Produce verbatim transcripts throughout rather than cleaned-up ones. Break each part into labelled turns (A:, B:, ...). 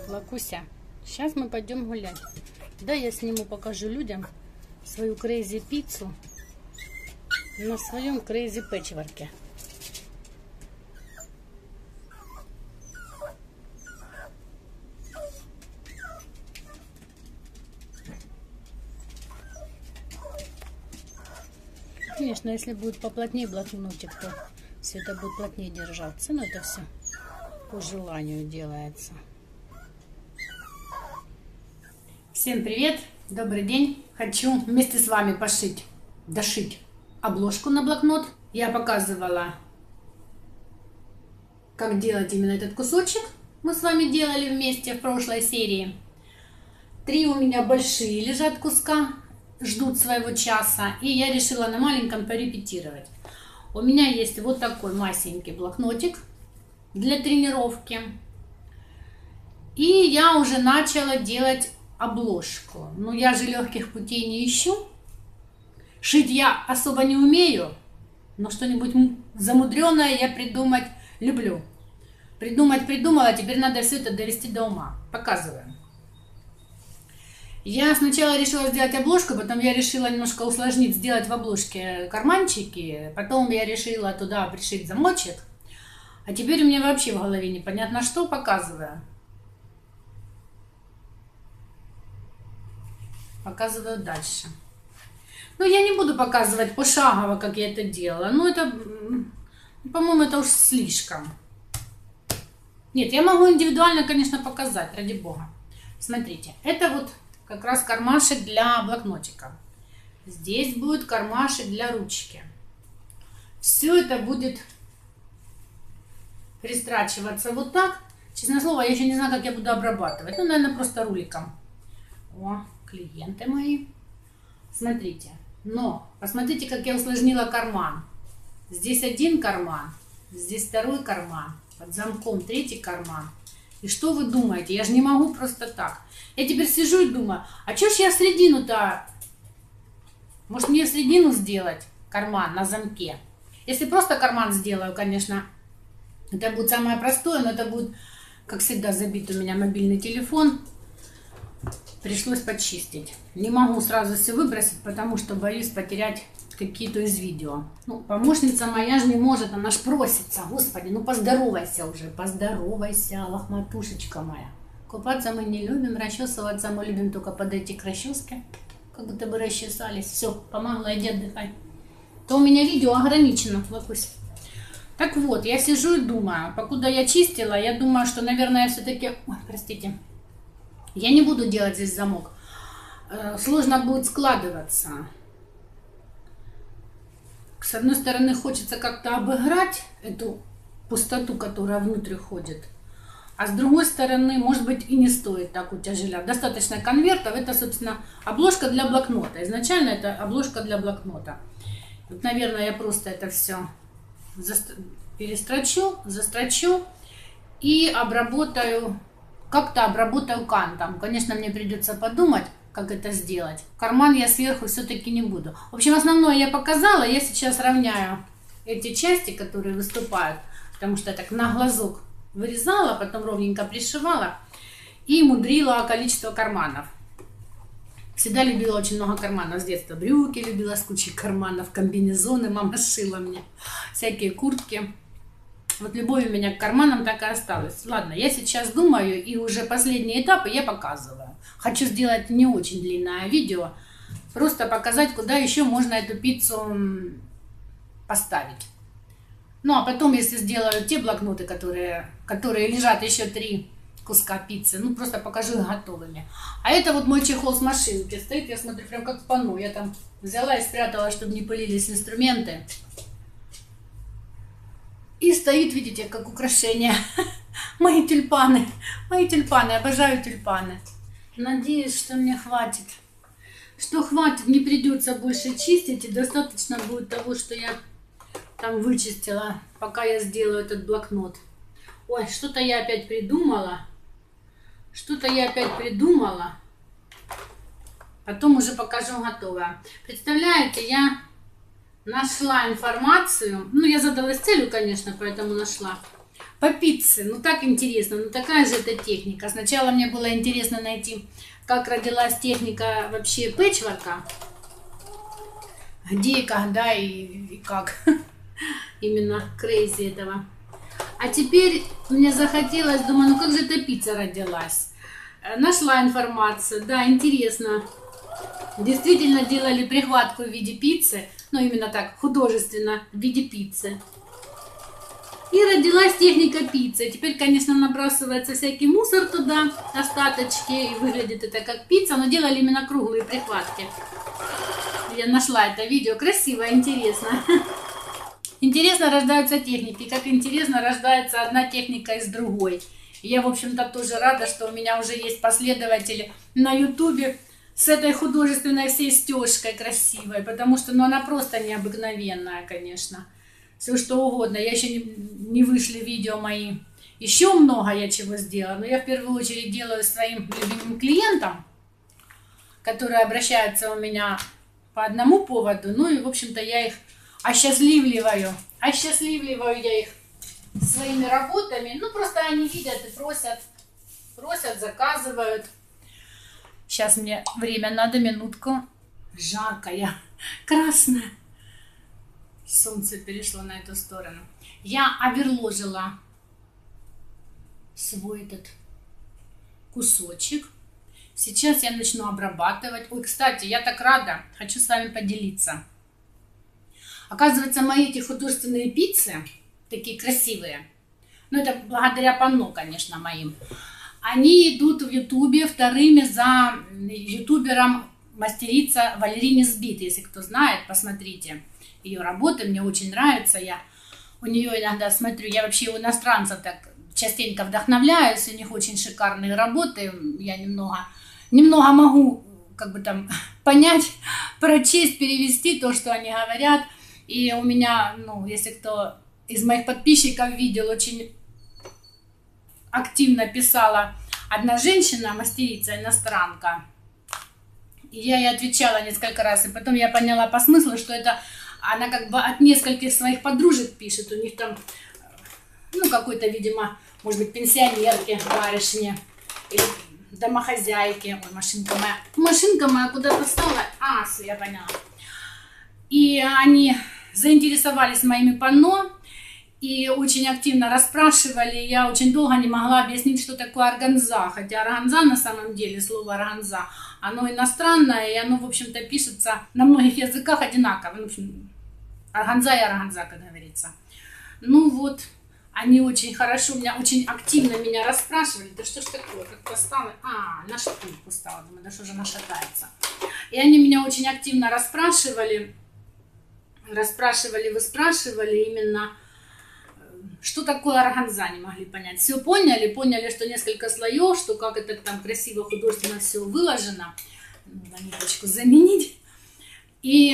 A: Лакуся, сейчас мы пойдем гулять. Да, я сниму, покажу людям свою крейзи пиццу на своем крейзи пэтчворке. Конечно, если будет поплотнее блокнотик, то все это будет плотнее держаться. Но это все по желанию делается. Всем привет! Добрый день! Хочу вместе с вами пошить, дошить обложку на блокнот. Я показывала, как делать именно этот кусочек. Мы с вами делали вместе в прошлой серии. Три у меня большие лежат куска, ждут своего часа, и я решила на маленьком порепетировать. У меня есть вот такой масенький блокнотик для тренировки, и я уже начала делать обложку. Но я же легких путей не ищу, шить я особо не умею, но что-нибудь замудренное я придумать люблю. Придумать придумала, теперь надо все это довести до ума. Показываю. Я сначала решила сделать обложку, потом я решила немножко усложнить, сделать в обложке карманчики, потом я решила туда пришить замочек, а теперь у меня вообще в голове непонятно что. Показываю. Показываю дальше. Ну, я не буду показывать пошагово, как я это делала. Ну, это, по-моему, это уж слишком. Нет, я могу индивидуально, конечно, показать, ради бога. Смотрите, это вот как раз кармашек для блокнотика. Здесь будет кармашек для ручки. Все это будет пристрачиваться вот так. Честное слово, я еще не знаю, как я буду обрабатывать. Ну, наверное, просто руликом. О, клиенты мои. Смотрите. Но, посмотрите, как я усложнила карман. Здесь один карман, здесь второй карман. Под замком третий карман. И что вы думаете? Я же не могу просто так. Я теперь сижу и думаю, а что ж я середину-то... Может, мне середину сделать карман на замке? Если просто карман сделаю, конечно, это будет самое простое, но это будет, как всегда, забит у меня мобильный телефон. Пришлось почистить. Не могу сразу все выбросить, потому что боюсь потерять какие-то из видео. Ну, помощница моя же не может, она ж просится. Господи, ну поздоровайся уже, поздоровайся, лохматушечка моя. Купаться мы не любим, расчесываться мы любим только подойти к расческе. Как будто бы расчесались. Все, помогла, иди отдыхай. То у меня видео ограничено, Лакусь. Так вот, я сижу и думаю, покуда я чистила, я думаю, что, наверное, все-таки... Ой, простите. Я не буду делать здесь замок. Сложно будет складываться. С одной стороны, хочется как-то обыграть эту пустоту, которая внутрь ходит. А с другой стороны, может быть, и не стоит так утяжелять. Достаточно конвертов. Это, собственно, обложка для блокнота. Изначально это обложка для блокнота. Вот, наверное, я просто это все перестрочу, застрочу и обработаю, как-то обработаю кантом. Конечно, мне придется подумать, как это сделать. Карман я сверху все-таки не буду. В общем, основное я показала. Я сейчас равняю эти части, которые выступают, потому что я так на глазок вырезала, потом ровненько пришивала и мудрила количество карманов. Всегда любила очень много карманов с детства. Брюки любила с кучей карманов, комбинезоны мама шила мне, всякие куртки. Вот любовь у меня к карманам так и осталась. Ладно, я сейчас думаю, и уже последние этапы я показываю. Хочу сделать не очень длинное видео, просто показать, куда еще можно эту пиццу поставить. Ну, а потом, если сделаю те блокноты, которые, которые лежат еще три куска пиццы, ну, просто покажу их готовыми. А это вот мой чехол с машинки. Стоит, я смотрю, прям как панно. Я там взяла и спрятала, чтобы не пылились инструменты. И стоит, видите, как украшение. Мои тюльпаны. Мои тюльпаны. Обожаю тюльпаны. Надеюсь, что мне хватит. Что хватит, не придется больше чистить. И достаточно будет того, что я там вычистила, пока я сделаю этот блокнот. Ой, что-то я опять придумала. Что-то я опять придумала. Потом уже покажу готовое. Представляете, я... нашла информацию, ну я задалась целью, конечно, поэтому нашла. по пицце. Ну так интересно, ну такая же это техника. Сначала мне было интересно найти, как родилась техника вообще пэтчворка. Где и когда и, и как. Именно крейзи этого. А теперь мне захотелось, думаю, ну как же эта пицца родилась. Нашла информацию, да, интересно. Действительно делали прихватку в виде пиццы, ну именно так, художественно, в виде пиццы. И родилась техника пиццы. Теперь, конечно, набрасывается всякий мусор туда, остаточки, и выглядит это как пицца, но делали именно круглые прихватки. Я нашла это видео, красиво, интересно. Интересно рождаются техники, как интересно рождается одна техника из другой. И я, в общем-то, тоже рада, что у меня уже есть последователи на ютубе с этой художественной всей стежкой красивой, потому что, ну, она просто необыкновенная, конечно. Все что угодно. Я еще не, не вышли видео мои. Еще много я чего сделала, но я в первую очередь делаю своим любимым клиентам, которые обращаются у меня по одному поводу. Ну и, в общем-то, я их осчастливливаю. Осчастливливаю я их своими работами. Ну, просто они видят и просят, просят, заказывают. Сейчас мне время надо, минутку. Жаркая, красная. Солнце перешло на эту сторону. Я оверложила свой этот кусочек. Сейчас я начну обрабатывать. Ой, кстати, я так рада. Хочу с вами поделиться. Оказывается, мои эти художественные пиццы, такие красивые, ну это благодаря панно, конечно, моим, они идут в ютубе вторыми за ютубером мастерица Валерий Сбит. Если кто знает, посмотрите ее работы, мне очень нравится. Я у нее иногда смотрю, я вообще у иностранцев так частенько вдохновляюсь, у них очень шикарные работы. Я немного, немного могу как бы там понять, прочесть, перевести то, что они говорят. И у меня, ну, если кто из моих подписчиков видел, очень активно писала одна женщина, мастерица, иностранка. И я ей отвечала несколько раз, и потом я поняла по смыслу, что это она как бы от нескольких своих подружек пишет. У них там, ну, какой-то, видимо, может быть, пенсионерки, барышни, или домохозяйки. Ой, машинка моя, машинка моя куда-то стала. А, все, я поняла. И они заинтересовались моими панно и очень активно расспрашивали. Я очень долго не могла объяснить, что такое органза. Хотя органза на самом деле, слово органза, оно иностранное, и оно, в общем-то, пишется на многих языках одинаково. Ну, в общем, органза и органза, как говорится. Ну вот, они очень хорошо, меня очень активно меня расспрашивали. Да что ж такое, как-то стало... А, на шпильку стала, думаю, да что же она шатается. И они меня очень активно расспрашивали. Расспрашивали, вы спрашивали именно, что такое органза, не могли понять. Все поняли, поняли, что несколько слоев, что как это там красиво, художественно все выложено. На ниточку заменить. И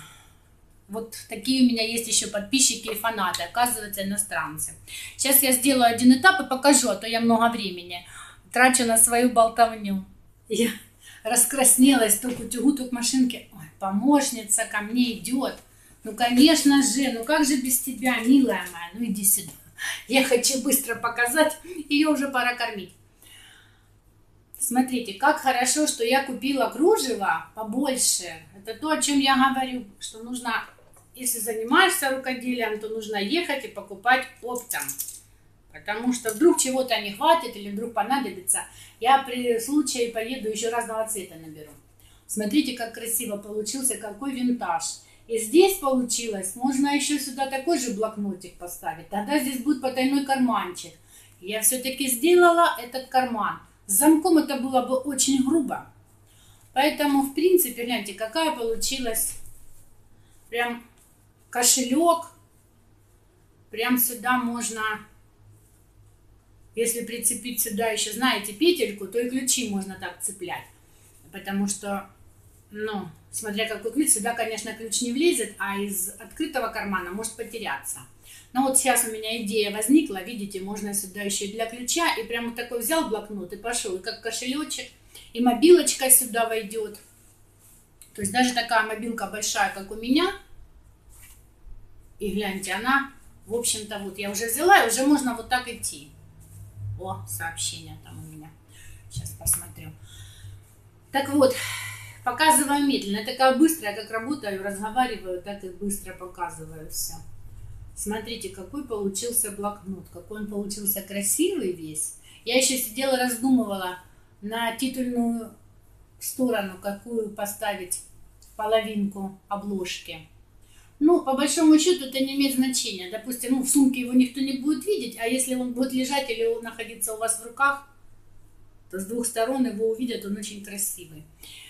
A: вот такие у меня есть еще подписчики и фанаты, оказывается, иностранцы. Сейчас я сделаю один этап и покажу, а то я много времени трачу на свою болтовню. Я раскраснелась, то к утюгу, то к машинке. Ой, помощница ко мне идет. Ну, конечно же, ну как же без тебя, милая моя, ну иди сюда. Я хочу быстро показать, ее уже пора кормить. Смотрите, как хорошо, что я купила кружево побольше. Это то, о чем я говорю, что нужно, если занимаешься рукоделием, то нужно ехать и покупать оптом. Потому что вдруг чего-то не хватит или вдруг понадобится, я при случае поеду еще разного цвета наберу. Смотрите, как красиво получился, какой винтаж. И здесь получилось, можно еще сюда такой же блокнотик поставить. Тогда здесь будет потайной карманчик. Я все-таки сделала этот карман. С замком это было бы очень грубо. Поэтому, в принципе, гляньте, какая получилась прям кошелек. Прям сюда можно, если прицепить сюда еще, знаете, петельку, то и ключи можно так цеплять. Потому что, ну... Смотря какой ключ, сюда, конечно, ключ не влезет, а из открытого кармана может потеряться. Но вот сейчас у меня идея возникла, видите, можно сюда еще и для ключа, и прямо такой взял блокнот и пошел, и как кошелечек, и мобилочка сюда войдет. То есть даже такая мобилка большая, как у меня, и гляньте, она В общем-то, вот я уже взяла, и уже можно вот так идти. О, сообщение там у меня. Сейчас посмотрю. Так вот, показываю медленно. Я такая быстрая, как работаю, разговариваю, так и быстро показываю все. Смотрите, какой получился блокнот, какой он получился красивый весь. Я еще сидела, раздумывала на титульную сторону, какую поставить половинку обложки. Ну, по большому счету, это не имеет значения. Допустим, ну, в сумке его никто не будет видеть, а если он будет лежать или находиться у вас в руках, то с двух сторон его увидят, он очень красивый.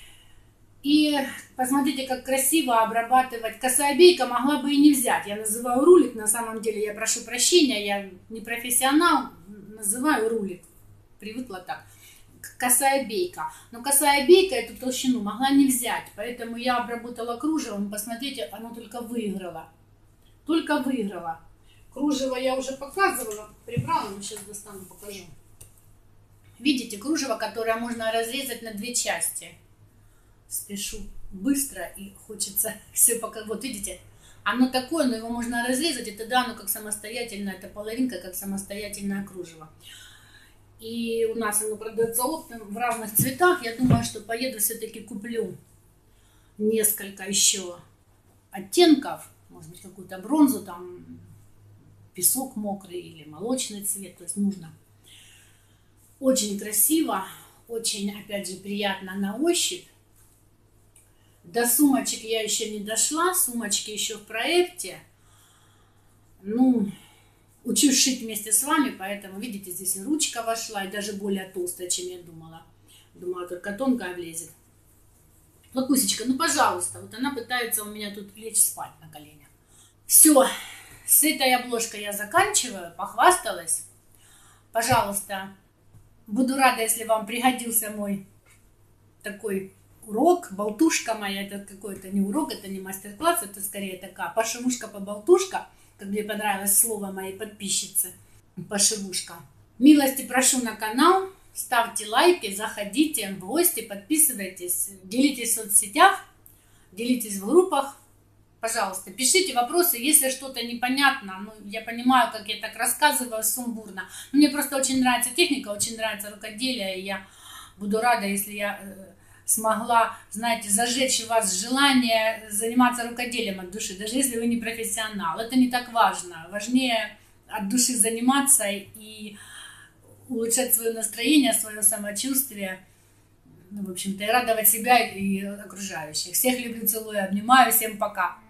A: И посмотрите, как красиво обрабатывать. Косая бейка могла бы и не взять. Я называю рулик, на самом деле, я прошу прощения, я не профессионал, называю рулик. Привыкла так. Косая бейка. Но косая бейка эту толщину могла не взять. Поэтому я обработала кружевом. Посмотрите, оно только выиграло. Только выиграло. Кружево я уже показывала. Прибрала, но сейчас достану, покажу. Видите, кружево, которое можно разрезать на две части. Спешу быстро и хочется все показать. Вот видите, оно такое, но его можно разрезать, и тогда оно как самостоятельная, эта половинка как самостоятельное кружево. И у нас оно продается оптом в разных цветах. Я думаю, что поеду все-таки куплю несколько еще оттенков, может быть, какую-то бронзу, там песок мокрый или молочный цвет, то есть нужно. Очень красиво, очень, опять же, приятно на ощупь. До сумочек я еще не дошла, сумочки еще в проекте. Ну, учусь шить вместе с вами, поэтому, видите, здесь и ручка вошла, и даже более толстая, чем я думала. Думала, только тонкая влезет. Лакусечка, ну, пожалуйста, вот она пытается у меня тут лечь спать на коленях. Все, с этой обложкой я заканчиваю, похвасталась. Пожалуйста, буду рада, если вам пригодился мой такой урок, болтушка моя, это какой-то не урок, это не мастер-класс, это скорее такая пошивушка-поболтушка, как мне понравилось слово моей подписчицы, пошивушка. Милости прошу на канал, ставьте лайки, заходите в гости, подписывайтесь, делитесь в соцсетях, делитесь в группах, пожалуйста, пишите вопросы, если что-то непонятно, ну, я понимаю, как я так рассказываю сумбурно, но мне просто очень нравится техника, очень нравится рукоделие, и я буду рада, если я смогла, знаете, зажечь у вас желание заниматься рукоделием от души, даже если вы не профессионал. Это не так важно. Важнее от души заниматься и улучшать свое настроение, свое самочувствие, ну, в общем-то, и радовать себя и окружающих. Всех люблю, целую, обнимаю, всем пока.